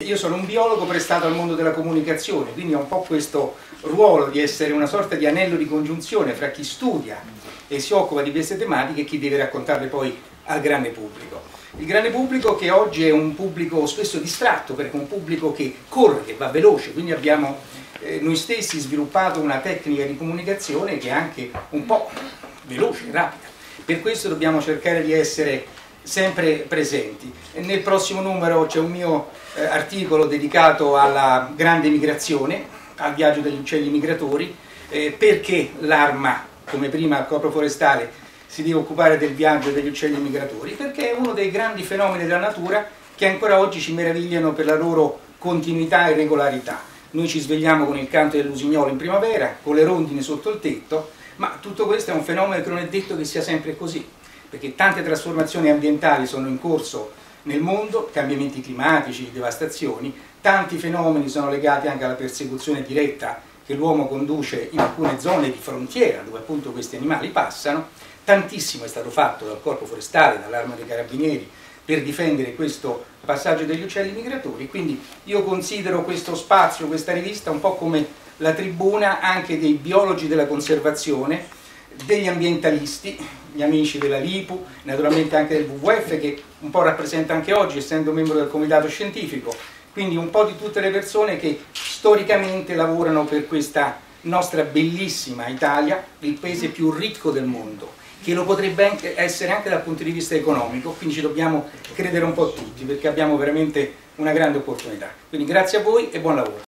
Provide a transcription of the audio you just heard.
Io sono un biologo prestato al mondo della comunicazione, quindi ho un po' questo ruolo di essere una sorta di anello di congiunzione fra chi studia e si occupa di queste tematiche e chi deve raccontarle poi al grande pubblico. Il grande pubblico che oggi è un pubblico spesso distratto, perché è un pubblico che corre, che va veloce, quindi abbiamo noi stessi sviluppato una tecnica di comunicazione che è anche un po' veloce, rapida. Per questo dobbiamo cercare di essere sempre presenti. Nel prossimo numero c'è un mio articolo dedicato alla grande migrazione, al viaggio degli uccelli migratori, perché l'Arma, come prima il Corpo Forestale, si deve occupare del viaggio degli uccelli migratori, perché è uno dei grandi fenomeni della natura che ancora oggi ci meravigliano per la loro continuità e regolarità. Noi ci svegliamo con il canto dell'usignolo in primavera, con le rondini sotto il tetto, ma tutto questo è un fenomeno che non è detto che sia sempre così, perché tante trasformazioni ambientali sono in corso nel mondo, cambiamenti climatici, devastazioni, tanti fenomeni sono legati anche alla persecuzione diretta che l'uomo conduce in alcune zone di frontiera dove appunto questi animali passano. Tantissimo è stato fatto dal Corpo Forestale, dall'Arma dei Carabinieri per difendere questo passaggio degli uccelli migratori, quindi io considero questo spazio, questa rivista un po' come la tribuna anche dei biologi della conservazione, degli ambientalisti, gli amici della LIPU, naturalmente anche del WWF che un po' rappresenta anche oggi essendo membro del comitato scientifico, quindi un po' di tutte le persone che storicamente lavorano per questa nostra bellissima Italia, il paese più ricco del mondo, che lo potrebbe essere anche dal punto di vista economico, quindi ci dobbiamo credere un po' tutti perché abbiamo veramente una grande opportunità. Quindi grazie a voi e buon lavoro.